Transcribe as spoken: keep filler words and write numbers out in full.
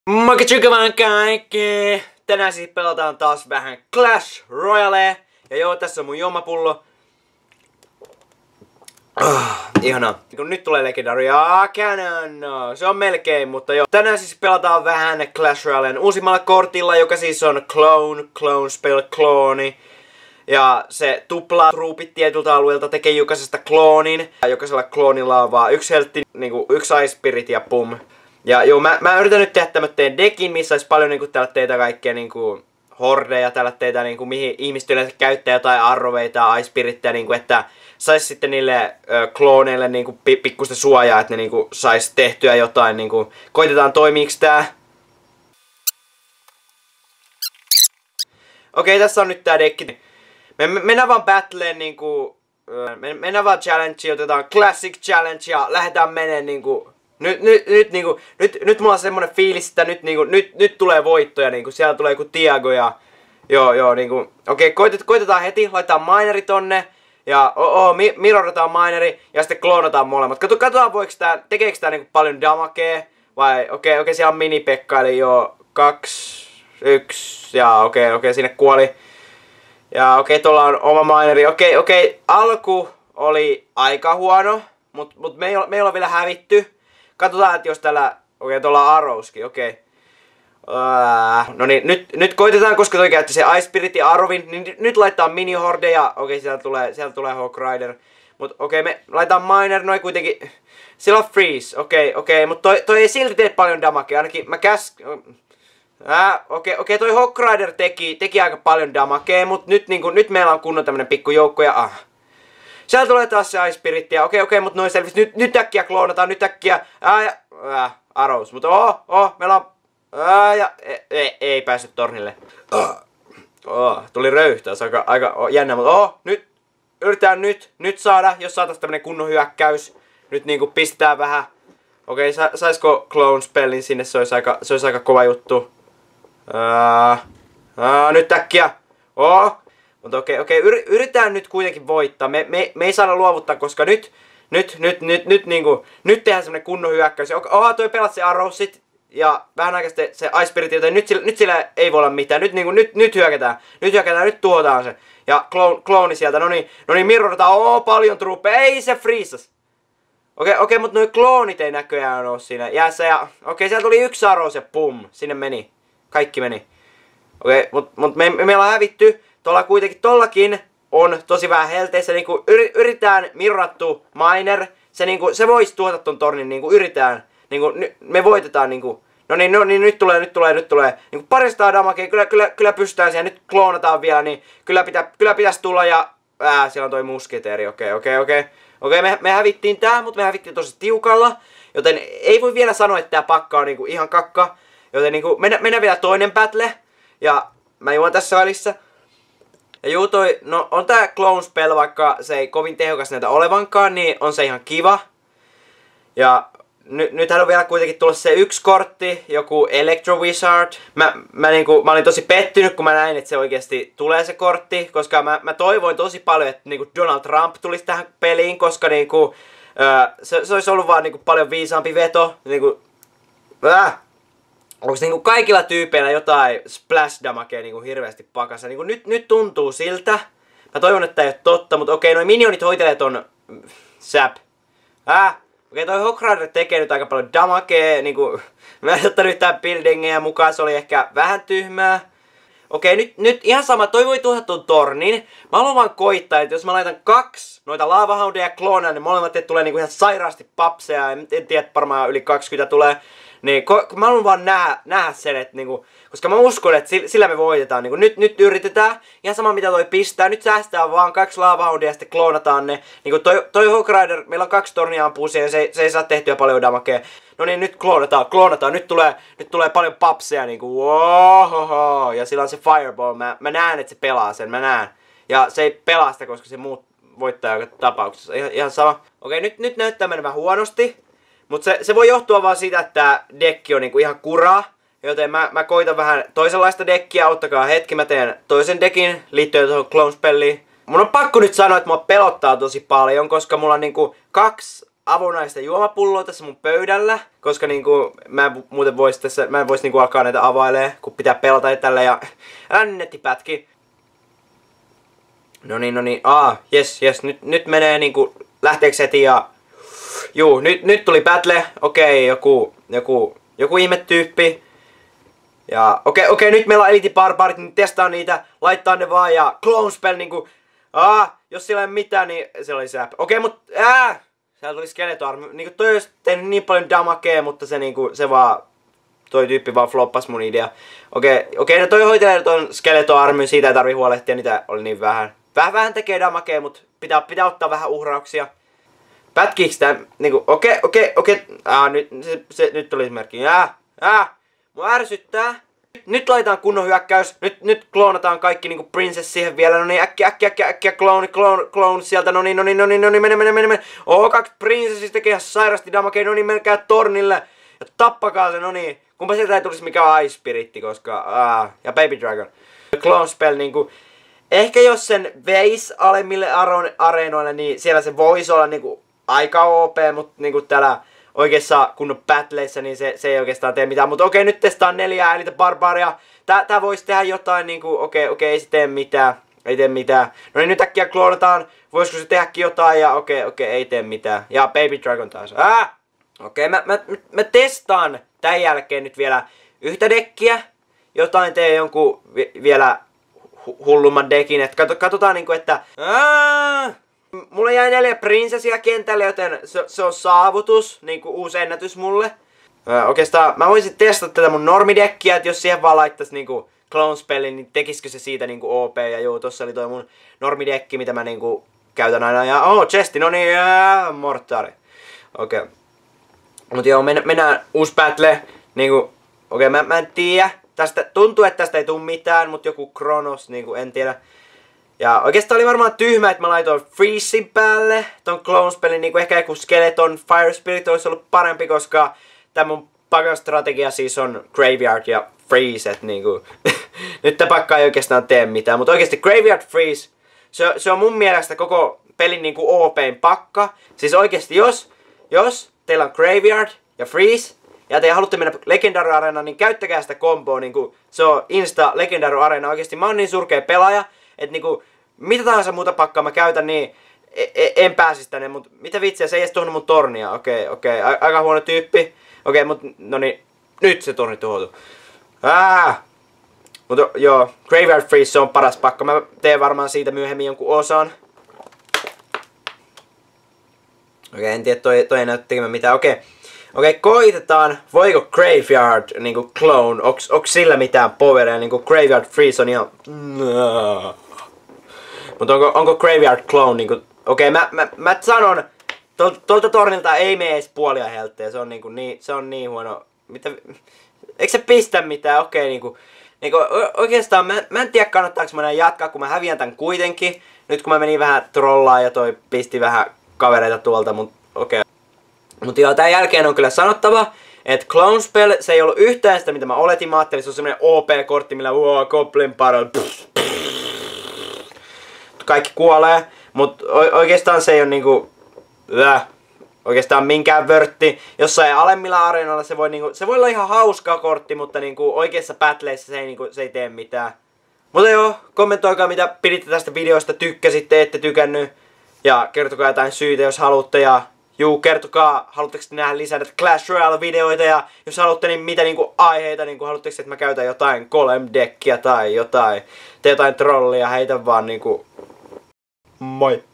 Moikka vaan kaikki! Tänään siis pelataan taas vähän Clash Royale. Ja joo, tässä on mun juomapullo. Oh, ihanaa. Kun nyt tulee Legendary Cannon. No, se on melkein, mutta joo. Tänään siis pelataan vähän Clash Royalen uusimmalla kortilla, joka siis on Clone, Clone Spell, Klooni. Ja se tuplaa truupit tietyltä alueelta, tekee jokaisesta kloonin. Ja jokaisella kloonilla on vaan yksi heltti, niinku yksi Ice Spirit ja pum. Ja joo, mä, mä yritän nyt tehdä tämmöten dekin, missä olisi paljon niinku tällaitteita kaikkea niinku hordeja, tällaitteita niinku mihin ihmiset yleensä käyttää jotain arroveita ja Ice Spirittiä, niinku että sais sitten niille ö, klooneille niinku pikkusta suojaa, että ne niinku sais tehtyä jotain niinku. Koitetaan toimiiks tää. Okei, tässä on nyt tää dekki. Me, me mennään vaan battleen niinku, ö, me, mennään vaan challenge, otetaan classic challenge ja lähdetään meneen niinku. Nyt, nyt, nyt, niinku, nyt, nyt mulla on semmonen fiilis, että nyt, niinku, nyt, nyt tulee voittoja, niinku, siellä tulee joku Tiago ja joo, joo, niinku, okei, koitet, koitetaan heti, laitetaan mineri tonne ja oh, oh, mi, mirrorataan mineri ja sitten kloonataan molemmat. Kato, katsotaan voiko tää, tekeekö tää niinku paljon damakea vai okei, okei, siellä on mini-Pekka, eli joo, kaksi, yksi ja okei, okei, sinne kuoli. Ja okei, tuolla on oma mineri, okei, okei, alku oli aika huono, mut, mut me ei ole, me ei ole vielä hävitty. Katsotaan, että jos täällä, okei, okay, tuolla on Arrowskin, okei. Okay. No niin, nyt, nyt koitetaan, koska toi käytti se Ice Spirit ja Arrowin, niin nyt laittaa mini hordeja. Okei, okay, sieltä tulee, sieltä tulee Hawk Rider. Mut okei, okay, me laitetaan miner, noin kuitenkin. Sillä on freeze, okei, okay, okei, okay, mut toi, toi ei silti tee paljon damakea, ainakin mä käs... Äh, okei, okay, okei, okay, toi Hawk Rider teki, teki aika paljon damakea, mut nyt niinku, nyt meillä on kunnon tämmönen pikku joukko ja ah. Sieltä tulee taas se Ice Spirittiä, okei, okei, mut noin selvisi, nyt, nyt äkkiä kloonataan, nyt äkkiä, ää, ja, ää, Arrows, mutta oh, oh, meillä on, ää, ja, ei, ei, ei päässyt tornille. Oh, oh, tuli röyhtä, se on aika, aika oh, jännä, mutta oh, nyt, yritetään nyt, nyt saada, jos saatais tämmönen kunnon hyökkäys, nyt niinku pistää vähän, okei, sa, saisko Clone Spellin sinne, se olisi aika, se olisi aika kova juttu. Ää, ää, nyt äkkiä, oh. Mutta okei, okei, yritetään nyt kuitenkin voittaa. Me, me, me ei saada luovuttaa, koska nyt, nyt, nyt, nyt, nyt, niinku, nyt tehdään semmonen kunnon hyökkäys. Oha, toi pelat se Arrowsit ja vähän aikaa sitten se Ice Spirit, joten nyt sillä, nyt sillä ei voi olla mitään. Nyt, niinku, nyt, nyt hyökätään, nyt hyökätään, nyt tuotaan se. Ja clone, clone sieltä, no niin, no niin, mirrorataan, oo, paljon truppeja, ei se freezas. Okei, okei, mutta noi kloonit ei näköjään oo siinä jäässä ja okei, siellä tuli yksi Arrows ja pum, sinne meni. Kaikki meni. Okei, mut, mut me, me, meillä on hävitty. Tuolla kuitenkin, tollakin on tosi vähän helteissä, niinku yritetään mirrattu miner, se niinku, se voisi tuota ton tornin, niinku yritetään, niinku me voitetaan niinku, no niin, no niin, nyt tulee, nyt tulee, nyt tulee, niinku paristaan damakea, kyllä, kyllä, kyllä pystytään siihen, nyt kloonataan vielä, niin kyllä, pitä, kyllä pitäisi tulla ja, ää, siellä on toi musketeeri, okei, okei, okei, okei, me, me hävittiin tää, mutta me hävittiin tosi tiukalla, joten ei voi vielä sanoa, että tää pakka on niinku ihan kakka, joten niinku, mennään, mennään vielä toinen battle, ja mä juon tässä välissä. Ja juu toi, no on tää Clone Spell, vaikka se ei kovin tehokas näitä olevankaan, niin on se ihan kiva. Ja ny, nythän on vielä kuitenkin tullut se yksi kortti, joku Electro Wizard. Mä, mä, niinku, mä olin tosi pettynyt, kun mä näin, että se oikeesti tulee se kortti, koska mä, mä toivoin tosi paljon, että niinku Donald Trump tulisi tähän peliin, koska niinku, ö, se, se olisi ollut vaan niinku paljon viisaampi veto. Niinku, äh. Onko niinku kaikilla tyypeillä jotain splash damakea niinku hirveästi pakassa? Niinku nyt, nyt tuntuu siltä. Mä toivon, että ei ole totta, mutta okei, noi minionit hoitelee ton sap. Äh? Okei, toi Hawk Rider tekee nyt aika paljon damakea. Niinku, mä en ottanut yhtään buildingeja mukaan, se oli ehkä vähän tyhmää. Okei, nyt, nyt ihan sama, toi voi tuoda ton tornin. Mä haluan vaan koittaa, että jos mä laitan kaksi noita laavahoundeja ja kloonaa, niin molemmat tulee niinku ihan sairaasti papseja. En, en tiedä, varmaan yli kaksikymmentä tulee. Niin, mä haluan vaan nähdä, nähdä sen, että niinku, koska mä uskon, että sillä me voitetaan. Niinku, nyt, nyt yritetään, ihan sama mitä toi pistää, nyt säästää vaan kaksi laavahoundia ja sitten kloonataan ne. Niinku toi, toi Hawk Rider, meillä on kaksi tornia ampuu siihen, se, se ei saa tehtyä paljon damakea. No niin, nyt kloonataan, kloonataan, nyt tulee, nyt tulee paljon papseja niinku, ohoho. Ja sillä on se fireball, mä, mä näen, että se pelaa sen, mä näen. Ja se ei pelaa sitä, koska se muut voittaa joka tapauksessa, ihan, ihan sama. Okei, nyt, nyt näyttää menevän huonosti. Mutta se, se voi johtua vaan siitä, että tää dekki on niinku ihan kuraa. Joten mä, mä koitan vähän toisenlaista dekkiä. Ottakaa hetki, mä teen toisen dekin liittyen tuohon Clone Spelliin. Mun on pakko nyt sanoa, että mua pelottaa tosi paljon, koska mulla on niinku kaksi avonaista juomapulloa tässä mun pöydällä, koska niinku mä en muuten vois tässä, mä en vois niinku alkaa näitä availee, kun pitää pelata ja tällä ja ännetti No niin, no niin, aa, jes, jes, nyt, nyt menee niinku, lähteeks heti ja juu, nyt, nyt tuli battle, okei, joku, joku, joku ihmetyyppi. Ja okei, okei, nyt meillä on Elite Barbarit, niin testaa niitä, laittaa ne vaan ja Clone Spell niinku, aa, jos sillä ei ole mitään, niin se oli säp. Okei, mut, ää, siellä tuli Skeleton Army, niinku toi olisi tehnyt niin paljon damakea, mutta se niinku, se vaan, toi tyyppi vaan floppas mun idea. Okei, okei, no toi hoitelee ton Skeleton Army, siitä ei tarvi huolehtia, niitä oli niin vähän. Vähän vähän tekee damakea, mut pitää, pitää ottaa vähän uhrauksia. Pätkiiks tää, niinku, okei, okei, okei, aa, nyt, se, se, nyt tuli merkki, ää, ää, mua ärsyttää. Nyt, nyt laitetaan kunnon hyökkäys, nyt, nyt kloonataan kaikki niinku princess siihen vielä, no niin, äkkiä, äkkiä, äkkiä, äkkiä, clone, clone, clone sieltä, no niin, no niin, no niin, no niin, mene, mene, mene, mene. Oo, kaksi princessista tekee ihan sairasti damakea, no niin, menkää tornille ja tappakaa se, no niin. Kumpa sieltä ei tulisi mikään Ice Spiritti, koska, aa, ja Baby Dragon. Clone Spell niinku, ehkä jos sen veis alemmille areenoille, niin siellä se voisi olla niinku aika O P, mutta niinku täällä oikeassa kunnon battleissa, niin se, se ei oikeastaan tee mitään. Mutta okei, nyt testaan neljää Elite Barbaria. Tää, tää voisi tehdä jotain niinku, okei, okei, ei se tee mitään. Ei tee mitään. No niin, nyt äkkiä kloonataan. Voisiko se tehdäkin jotain ja okei, okei, ei tee mitään. Ja Baby Dragon taas. Ää! Okei, mä, mä, mä testaan tän jälkeen nyt vielä yhtä dekkiä. Jotain tee jonkun vi vielä hullumman dekin. Et kato, katsotaan niinku, että ää, mulla jäi neljä prinsessia kentälle, joten se, se on saavutus, niinku uusi ennätys mulle. Ää, oikeastaan mä voisin testata tätä mun normidekkiä, että jos siihen vaan laittaisi niinku Clone Spellin, niin tekisikö se siitä niinku O P. Ja joo, tossa oli toi mun normidekki, mitä mä niinku käytän aina. Ja oh, chesti, no niin, ää, mortari. Okei. Okay. Mut joo, men, mennään uusi battle. Niinku, okei, okay, mä, mä en tiedä. Tästä tuntuu, että tästä ei tule mitään, mutta joku Kronos, niinku, en tiedä. Ja oikeastaan oli varmaan tyhmä, että mä laitoin Freezein päälle ton Clone Spellin, niinku ehkä joku Skeleton Fire Spirit olisi ollut parempi, koska tää mun pakan strategia siis on Graveyard ja Freeze, et niinku, nyt tää pakka ei oikeastaan tee mitään, mutta oikeasti Graveyard Freeze, se, se on mun mielestä koko pelin niinku O P:in pakka. Siis oikeasti jos, jos teillä on Graveyard ja Freeze, ja te haluatte mennä Legendary Arenaan, niin käyttäkää sitä komboa, niinku, se on Insta Legendary Arena. Oikeesti mä oon niin surkea pelaaja, että niinku, mitä tahansa muuta pakkaa mä käytän, niin en, en pääsis tänne, mut mitä vitsiä, se ei edes tuhonnut mun tornia. Okei, okei, A aika huono tyyppi. Okei, mut no niin, nyt se torni tuhoutuu. Ää! Mutta joo, Graveyard Freeze, se on paras pakka. Mä teen varmaan siitä myöhemmin jonkun osan. Okei, en tiedä, toi, toi ei näytä tekemään mitään. Okei. Okei, koitetaan, voiko Graveyard niinku clone, onks, onks sillä mitään poweria, niinku Graveyard Freeze on ihan mutta onko, onko Graveyard clone niinku, okei, mä, mä, mä sanon, tol, tolta tornilta ei mene edes puolia heltteä, se on niinku niin, se on niin huono, mitä, eikö se pistä mitään, okei niinku, niinku oikeastaan mä, mä en tiedä kannattaako mä näin jatkaa, kun mä häviän tän kuitenkin, nyt kun mä menin vähän trollaan ja toi pisti vähän kavereita tuolta, mut okei. Mutta joo, tän jälkeen on kyllä sanottava, että Clone Spell, se ei ollut yhtään sitä, mitä mä oletin. Mä ajattelin, se on semmonen O P-kortti, millä wow, Goblin Barrel, kaikki kuolee. Mut oikeastaan se ei oo niinku, äh, oikeastaan minkään vörtti. Jossain alemmilla areenoilla se voi niinku, se voi olla ihan hauska kortti, mutta niinku oikeassa battleissa se ei, niinku, se ei tee mitään. Mutta joo, kommentoikaa mitä piditte tästä videosta, tykkäsitte, ette tykännyt. Ja kertokaa jotain syitä, jos haluatte. Ja juu, kertokaa, haluatteko te nähdä lisää näitä Clash Royale-videoita, ja jos haluatte, niin mitä niinku aiheita, niinku haluatteko, että mä käytän jotain Golem-dekkiä tai jotain, tee jotain trollia, heitä vaan niinku, moi!